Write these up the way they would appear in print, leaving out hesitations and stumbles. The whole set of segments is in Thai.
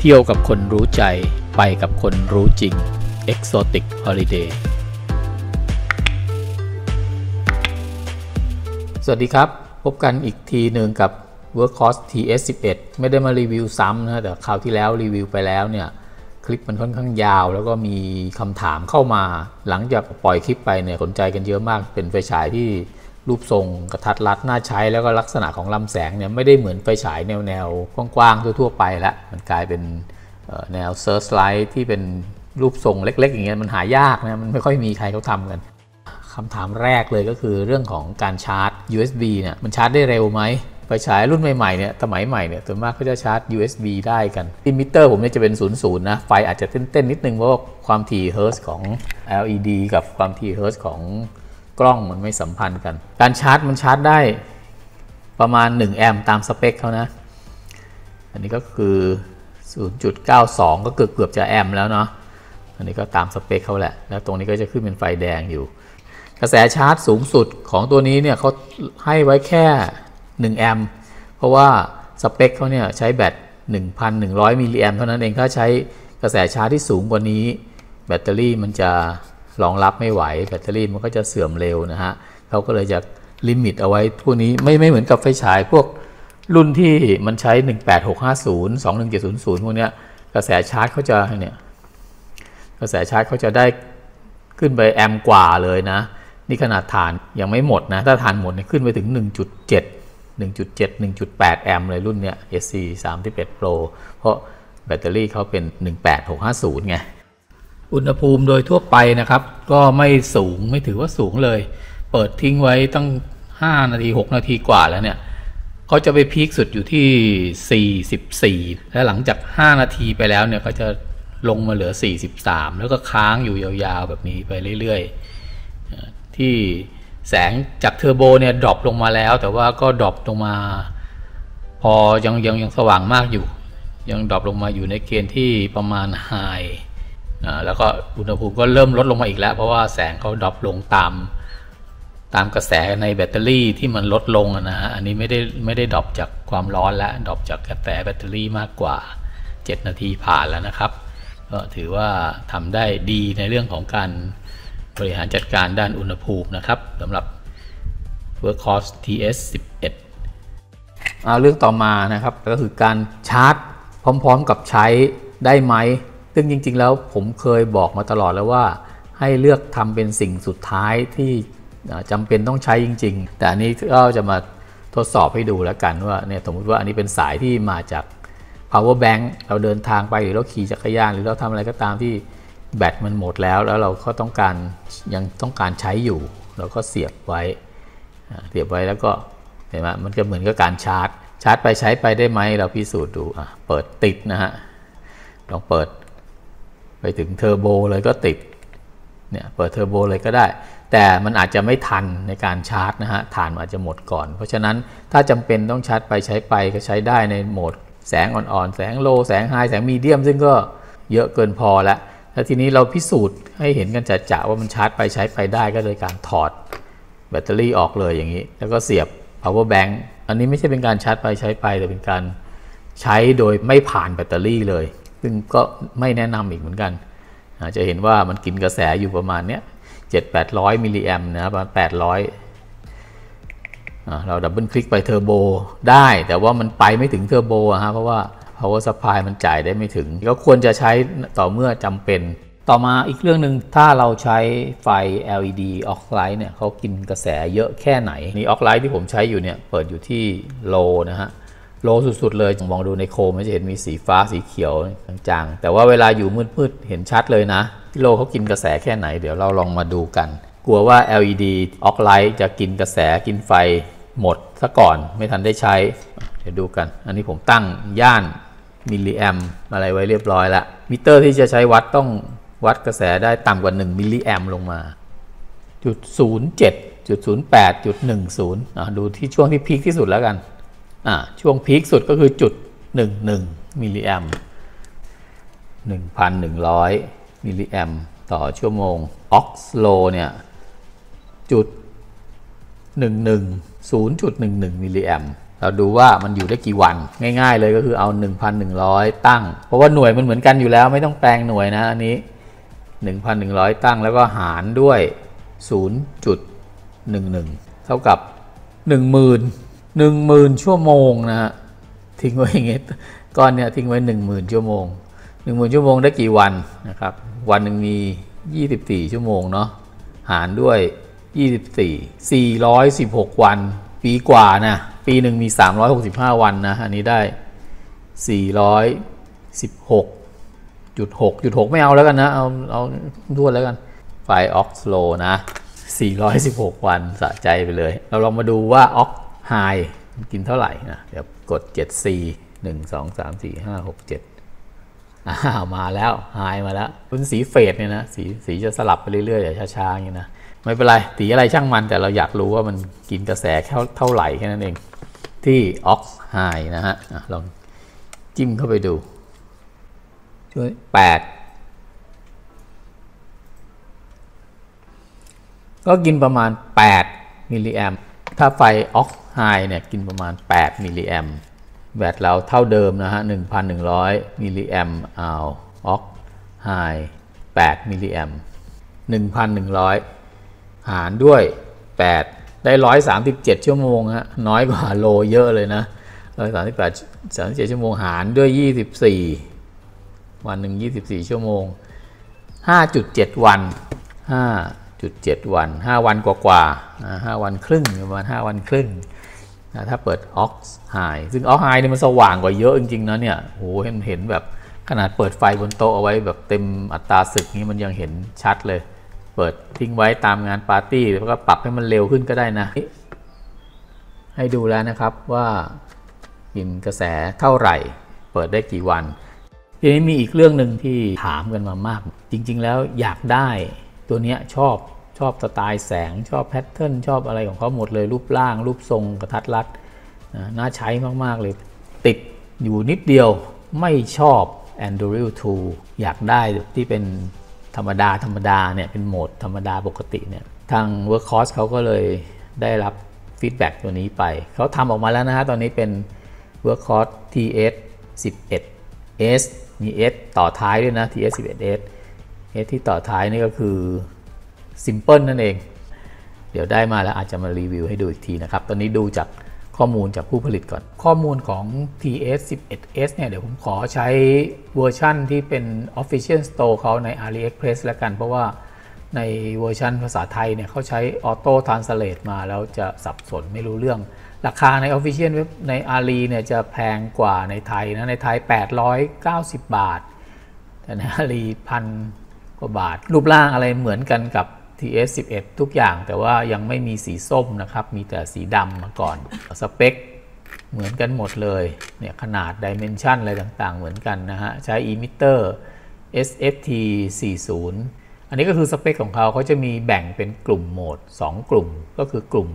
เที่ยวกับคนรู้ใจไปกับคนรู้จริง Exotic Holiday สวัสดีครับพบกันอีกทีหนึ่งกับ Workhorse TS11 ไม่ได้มารีวิวซ้ำนะแต่คราวที่แล้วรีวิวไปแล้วเนี่ยคลิปมันค่อนข้างยาวแล้วก็มีคำถามเข้ามาหลังจากปล่อยคลิปไปเนี่ยสนใจกันเยอะมากเป็นไฟฉายที่รูปทรงกระทัดรัดน่าใช้แล้วก็ลักษณะของลำแสงเนี่ยไม่ได้เหมือนไฟฉายแนวกว้างๆทั่วๆไปละมันกลายเป็นแนวเซิร์ชไลท์ที่เป็นรูปทรงเล็กๆอย่างเงี้ยมันหายากนะมันไม่ค่อยมีใครเขาทำกันคำถามแรกเลยก็คือเรื่องของการชาร์จ USB เนี่ยมันชาร์จได้เร็วไหมไฟฉายรุ่นใหม่ๆเนี่ยสมัยใหม่เนี่ยส่วนมากเขาจะชาร์จ USB ได้กันอิมิเตอร์ผมเนี่ยจะเป็น00นะไฟอาจจะเต้นๆนิดนึงเพราะว่าความถี่เฮิร์ตซ์ของ LED กับความถี่เฮิร์ตซ์ของกล้องมันไม่สัมพันธ์กันการชาร์จมันชาร์จได้ประมาณ1แอมป์ตามสเปคเขานะอันนี้ก็คือ 0.92 ก็เกือบจะแอมป์แล้วเนาะอันนี้ก็ตามสเปคเขาแหละแล้วตรงนี้ก็จะขึ้นเป็นไฟแดงอยู่กระแสชาร์จสูงสุดของตัวนี้เนี่ยเขาให้ไว้แค่1แอมป์เพราะว่าสเปคเขาเนี่ยใช้แบต 1,100 มิลลิแอมป์เท่านั้นเองถ้าใช้กระแสชาร์จที่สูงกว่านี้แบตเตอรี่มันจะรองรับไม่ไหวแบตเตอรี่มันก็จะเสื่อมเร็วนะฮะเขาก็เลยจะลิมิตเอาไว้พวกนี้ไม่เหมือนกับไฟฉายพวกรุ่นที่มันใช้18650 21700พวกเนี้ยกระแสชาร์จเขาจะเนี่ยกระแสชาร์จเขาจะได้ขึ้นไปแอมป์กว่าเลยนะนี่ขนาดฐานยังไม่หมดนะถ้าฐานหมดเนี่ยขึ้นไปถึง 1.8 แอมป์เลยรุ่นเนี้ย SC31 Pro เพราะแบตเตอรี่เขาเป็น18650ไงอุณหภูมิโดยทั่วไปนะครับก็ไม่สูงไม่ถือว่าสูงเลยเปิดทิ้งไว้ตั้ง5นาที6นาทีกว่าแล้วเนี่ยเขาจะไปพีคสุดอยู่ที่44และหลังจาก5นาทีไปแล้วเนี่ยเขาจะลงมาเหลือ43แล้วก็ค้างอยู่ยาวๆแบบนี้ไปเรื่อยๆที่แสงจากเทอร์โบเนี่ยดรอปลงมาแล้วแต่ว่าก็ดรอปลงมาพอยังสว่างมากอยู่ยังดรอปลงมาอยู่ในเกณฑ์ที่ประมาณไฮแล้วก็อุณหภูมิก็เริ่มลดลงมาอีกแล้วเพราะว่าแสงเขาดรอปลงตามกระแสในแบตเตอรี่ที่มันลดลงนะฮะอันนี้ไม่ได้ดรอปจากความร้อนแล้วดรอปจากกระแสแบตเตอรี่มากกว่า7นาทีผ่านแล้วนะครับก็ถือว่าทำได้ดีในเรื่องของการบริหารจัดการด้านอุณหภูมินะครับสำหรับ Workhorse TS11 เรื่องต่อมานะครับก็คือการชาร์จพร้อมๆกับใช้ได้ไหมซึ่งจริงๆแล้วผมเคยบอกมาตลอดแล้วว่าให้เลือกทำเป็นสิ่งสุดท้ายที่จำเป็นต้องใช้จริงๆแต่อันนี้ก็จะมาทดสอบให้ดูแล้วกันว่าเนี่ยสมมติว่าอันนี้เป็นสายที่มาจาก power bank เราเดินทางไปหรือเราขี่จักรยานหรือเราทำอะไรก็ตามที่แบตมันหมดแล้วเราก็ยังต้องการใช้อยู่เราก็เสียบไว้แล้วก็เห็นไหมมันก็เหมือนกับการชาร์จไปใช้ไปได้ไหมเราพิสูจน์ดูเปิดติดนะฮะลองเปิดไปถึงเทอร์โบเลยก็ติดเนี่ยเปิดเทอร์โบเลยก็ได้แต่มันอาจจะไม่ทันในการชาร์จนะฮะฐานอาจจะหมดก่อนเพราะฉะนั้นถ้าจำเป็นต้องชาร์จไปใช้ไปก็ใช้ได้ในโหมดแสงอ่อนๆแสงโลแสงไฮแสงมีเดียมซึ่งก็เยอะเกินพอแล้วแล้วทีนี้เราพิสูจน์ให้เห็นกันจะว่ามันชาร์จไปใช้ไปได้ก็โดยการถอดแบตเตอรี่ออกเลยอย่างนี้แล้วก็เสียบ power bank อันนี้ไม่ใช่เป็นการชาร์จไปใช้ไปแต่เป็นการใช้โดยไม่ผ่านแบตเตอรี่เลยซึ่งก็ไม่แนะนำอีกเหมือนกันจะเห็นว่ามันกินกระแสอยู่ประมาณเนี้ย700-800 มิลลิแอมป์นะประมาณ800เราดับเบิลคลิกไปเทอร์โบได้แต่ว่ามันไปไม่ถึงเทอร์โบเพราะว่า power supply มันจ่ายได้ไม่ถึงก็ควรจะใช้ต่อเมื่อจำเป็นต่อมาอีกเรื่องหนึ่งถ้าเราใช้ไฟ LED Arc Light เนี่ยเขากินกระแสเยอะแค่ไหนนี่ Arc Light ที่ผมใช้อยู่เนี่ยเปิดอยู่ที่โลนะฮะโลสุดๆเลยมองดูในโคมมันจะเห็นมีสีฟ้าสีเขียวจางๆแต่ว่าเวลาอยู่มืดๆเห็นชัดเลยนะที่โลเขากินกระแสแค่ไหนเดี๋ยวเราลองมาดูกันกลัวว่า LED Arc Light จะกินกระแสกินไฟหมดซะก่อนไม่ทันได้ใช้เดี๋ยวดูกันอันนี้ผมตั้งย่านมิลลิแอมอะไรไว้เรียบร้อยแล้วมิเตอร์ที่จะใช้วัดต้องวัดกระแสได้ต่ำกว่า1มิลลิแอมลงมา0.07 0.08 0.10ดูที่ช่วงที่พีคที่สุดแล้วกันช่วงพีคสุดก็คือ0.11 มิลลิแอม 1,100 มิลลิแอมต่อชั่วโมงออกซ์โลเนี่ย0.11 มิลลิแอมเราดูว่ามันอยู่ได้กี่วันง่ายๆเลยก็คือเอา 1,100 ตั้งเพราะว่าหน่วยมันเหมือนกันอยู่แล้วไม่ต้องแปลงหน่วยนะอันนี้ 1,100 ตั้งแล้วก็หารด้วย 0.11 เท่ากับ 10,000 ชั่วโมงนะฮะทิ้งไว้อย่างงี้ก้อนเนี้ยทิ้งไว้ 10,000 ชั่วโมง 10,000 ชั่วโมงได้กี่วันนะครับวันหนึ่งมี24ชั่วโมงเนาะหารด้วย416 วันปีกว่านะปีหนึ่งมี365วันนะอันนี้ได้416.6ไม่เอาแล้วกันนะเอาทั่วแล้วกันไฟล์ ox low นะ416 วันสะใจไปเลยเราลองมาดูว่า ox high กินเท่าไหร่นะเดี๋ยวกด 7C 1 2 3 4 5 6 7มาแล้ว high มาแล้วเป็นสีเฟดเนี่ยนะสีจะสลับไปเรื่อยๆอย่าช้าๆอย่างนี้นะไม่เป็นไรสีอะไรช่างมันแต่เราอยากรู้ว่ามันกินกระแสเท่าไหร่แค่นั้นเองที่ ox high นะฮะลองจิ้มเข้าไปดูช่วย8ก็กินประมาณ8มิลลิแอมถ้าไฟ ox high เนี่ยกินประมาณ8มิลลิแอมแบตเราเท่าเดิมนะฮะ 1,100 มิลลิแอมox high 8มิลลิแอม 1,100 หารด้วย8ได้137ชั่วโมงฮะน้อยกว่าโลเยอะเลยนะ137ชั่วโมงหารด้วย24วันหนึ่ง24ชั่วโมง 5.7 วัน 5.7 วัน5วันกว่า5วันครึ่งประมาณ5วันครึ่งนะถ้าเปิด ox high ซึ่ง ox high เนี่ยมันสว่างกว่าเยอะจริงๆนะเนี่ยโหเห็นแบบขนาดเปิดไฟบนโต๊ะเอาไว้แบบเต็มอัตราศึกนี้มันยังเห็นชัดเลยเปิดทิ้งไว้ตามงานปาร์ตี้แล้วก็ปรับให้มันเร็วขึ้นก็ได้นะให้ดูแล้วนะครับว่ากินกระแสเท่าไหร่เปิดได้กี่วันทีนี้มีอีกเรื่องหนึ่งที่ถามกันมามากจริงๆแล้วอยากได้ตัวเนี้ยชอบสไตล์แสงชอบแพทเทิร์นชอบอะไรของเขาหมดเลยรูปร่างรูปทรงกระทัดรัดน่าใช้มากๆเลยติดอยู่นิดเดียวไม่ชอบ Anduril 2 อยากได้ที่เป็นธรรมดาเนี่ยเป็นโหมดธรรมดาปกติเนี่ยทาง Workhorse เขาก็เลยได้รับฟีดแบ็กตัวนี้ไปเขาทำออกมาแล้วนะฮะตอนนี้เป็น Workhorse TS 11S มี S ต่อท้ายด้วยนะ TS 11S S ที่ต่อท้ายนี่ก็คือ Simple นั่นเองเดี๋ยวได้มาแล้วอาจจะมารีวิวให้ดูอีกทีนะครับตอนนี้ดูจากข้อมูลจากผู้ผลิตก่อนข้อมูลของ TS 11S เนี่ยเดี๋ยวผมขอใช้เวอร์ชั่นที่เป็น Official Store เขาใน AliExpress แล้วกันเพราะว่าในเวอร์ชันภาษาไทยเนี่ยเขาใช้ Auto Translate มาแล้วจะสับสนไม่รู้เรื่องราคาใน Official Web ใน Ali เนี่ยจะแพงกว่าในไทยนะในไทย890 บาทแต่ใน Ali 1,000 กว่าบาทรูปร่างอะไรเหมือนกันกับTS 11ทุกอย่างแต่ว่ายังไม่มีสีส้มนะครับมีแต่สีดำมาก่อนสเปคเหมือนกันหมดเลยเนี่ยขนาดดิเมนชันอะไรต่างๆเหมือนกันนะฮะใช้อิมิเตอร์ SFT 40อันนี้ก็คือสเปคของเขาจะมีแบ่งเป็นกลุ่มโหมด2กลุ่มก็คือกลุ่ม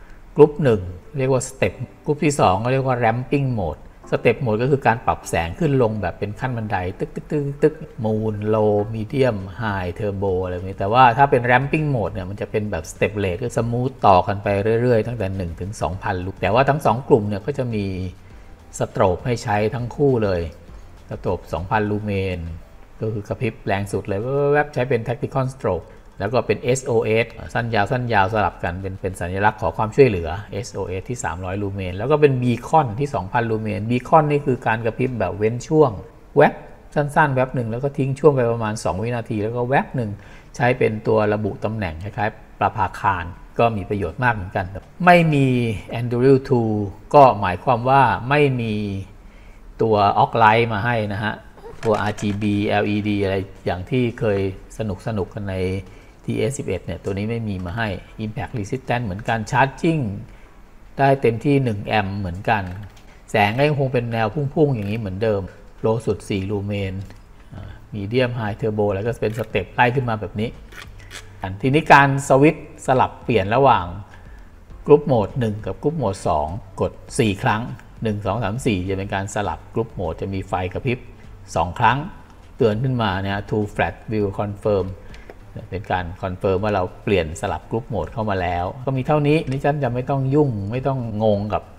1เรียกว่าสเต็ปกลุ่มที่2ก็เรียกว่า ramping modeสเต็ปโหมดก็คือการปรับแสงขึ้นลงแบบเป็นขั้นบันไดตึกมูนโลมีเดียมไฮเทอร์โบอะไรแบบนี้แต่ว่าถ้าเป็นแรมปิ้งโหมดเนี่ยมันจะเป็นแบบสเต็ปเลทก็สมูทต่อกันไปเรื่อยๆตั้งแต่1ถึง 2,000 ลูกแต่ว่าทั้ง2กลุ่มเนี่ยก็จะมีสโตรบให้ใช้ทั้งคู่เลยสโตรบ 2,000 ลูเมนก็คือกระพริบแรงสุดเลยแวบๆใช้เป็น tactical strobe แล้วก็เป็น SOS สั้นยาวสลับกันเป็นสัญลักษณ์ขอความช่วยเหลือ SOS ที่300 ลูเมนแล้วก็เป็น Beacon ที่ 2,000 ลูเมน Beacon นี่คือการกระพริบแบบเว้นช่วงแวบสั้นๆแวบหนึ่งแล้วก็ทิ้งช่วงไปประมาณ2วินาทีแล้วก็แวบหนึ่งใช้เป็นตัวระบุตำแหน่งคล้ายๆประภาคารก็มีประโยชน์มากเหมือนกันไม่มี Anduril 2 ก็หมายความว่าไม่มีตัว Arc Light มาให้นะฮะตัว RGB LED อะไรอย่างที่เคยสนุกกันในTS 11เนี่ยตัวนี้ไม่มีมาให้ Impact Resistance เหมือนกัน Charging ได้เต็มที่1แอมป์เหมือนกันแสงก็ยังคงเป็นแนวพุ่งๆอย่างนี้เหมือนเดิมโลสุด4ลูเมนMedium High Turbo แล้วก็เป็นสเต็ปไล่ขึ้นมาแบบนี้ทีนี้การสวิตช์สลับเปลี่ยนระหว่างกรุ๊ปโหมด1กับกรุ๊ปโหมด2กด4ครั้ง1 2 3 4จะเป็นการสลับกรุ๊ปโหมดจะมีไฟกระพริบ2ครั้งเตือนขึ้นมาเนี่ย To Flat View Confirmเป็นการคอนเฟิร์มว่าเราเปลี่ยนสลับกรุ๊ปโหมดเข้ามาแล้วก็มีเท่านี้นี่ฉันจะไม่ต้องยุ่งไม่ต้องงงกับ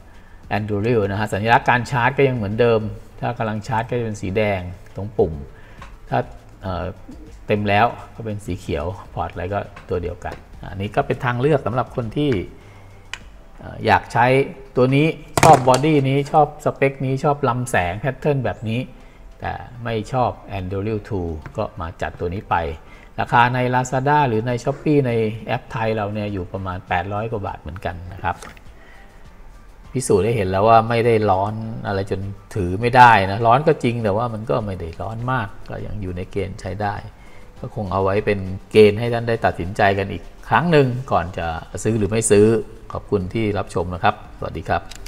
Anduril นะฮะสัญลักษณ์การชาร์จก็ยังเหมือนเดิมถ้ากำลังชาร์จก็จะเป็นสีแดงตรงปุ่มถ้าเต็มแล้วก็เป็นสีเขียวพอร์ตอะไรก็ตัวเดียวกันอันนี้ก็เป็นทางเลือกสำหรับคนที่อยากใช้ตัวนี้ชอบบอดี้นี้ชอบสเปคนี้ชอบลำแสงแพทเทิร์นแบบนี้แต่ไม่ชอบ Anduril 2 ก็มาจัดตัวนี้ไปราคาใน Lazada หรือใน Shopee ในแอปไทยเราเนี่ยอยู่ประมาณ800 กว่าบาทเหมือนกันนะครับพิสูจน์ได้เห็นแล้วว่าไม่ได้ร้อนอะไรจนถือไม่ได้นะร้อนก็จริงแต่ว่ามันก็ไม่ได้ร้อนมากก็ยังอยู่ในเกณฑ์ใช้ได้ก็คงเอาไว้เป็นเกณฑ์ให้ท่านได้ตัดสินใจกันอีกครั้งหนึ่งก่อนจะซื้อหรือไม่ซื้อขอบคุณที่รับชมนะครับสวัสดีครับ